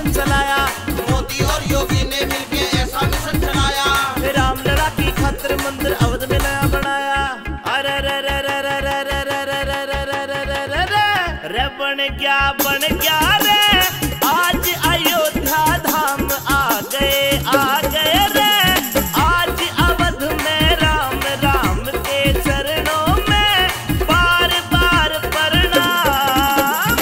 Mission चलाया, मोदी और योगी ने मिलके ऐसा मिशन चलाया। रामलला की खातिर मंदिर अवध में नया बनाया। अरे रे रे रे रे रे रे रे रे रे रे रे रे रे रे रे बन गया रे, आज अयोध्या धाम आ गए रे। आज अवध में राम राम के चरणों में बार बार प्रणाम।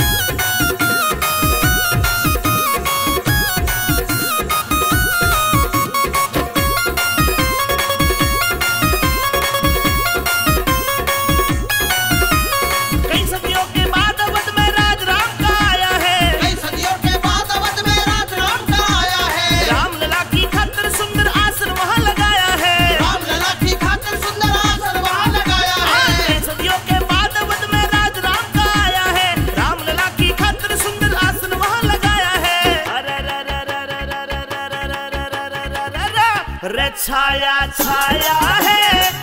कई सदियों के बाद अवध में राज राम का आया है, कई सदियों के बाद अवध में राज राम का आया है। रामलला की खातिर सुंदर आसन वहाँ लगाया है, रामलला की खातिर सुंदर आसन वहाँ लगाया है। कई सदियों के बाद अवध में राज राम का आया है, रामलला की खातिर सुंदर आसन वहाँ लगाया है। अरे रे रे रे रे रे रे रे रे रे रे रे रे रे छाया छाया है